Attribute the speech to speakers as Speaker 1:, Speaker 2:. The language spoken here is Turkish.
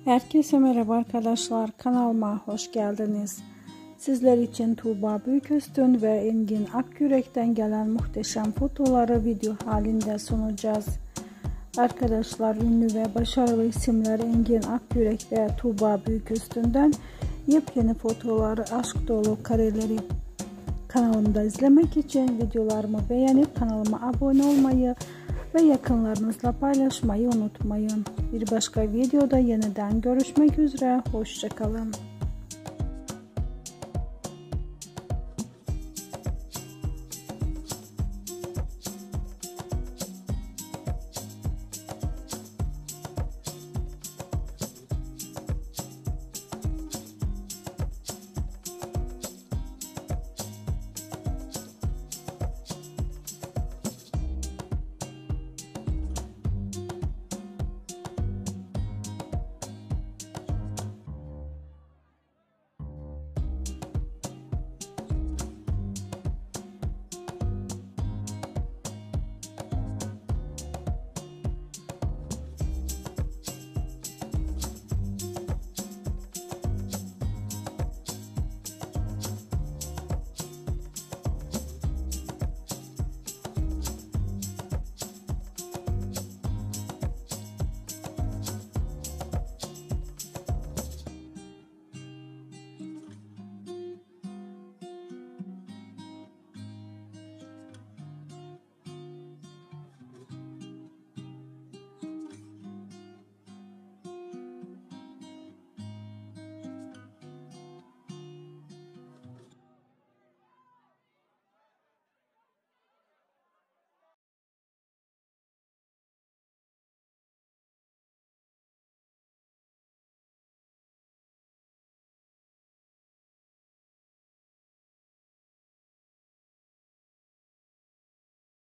Speaker 1: Herkese merhaba arkadaşlar, kanalıma hoş geldiniz. Sizler için Tuğba Büyüküstün ve Engin Akyürek'ten gelen muhteşem fotoları video halinde sunacağız. Arkadaşlar, ünlü ve başarılı isimler Engin Akyürek ve Tuğba Büyüküstün'den yepyeni fotoları, aşk dolu kareleri kanalımda izlemek için videolarımı beğenip kanalıma abone olmayı ve yakınlarınızla paylaşmayı unutmayın. Bir başka videoda yeniden görüşmek üzere. Hoşça kalın.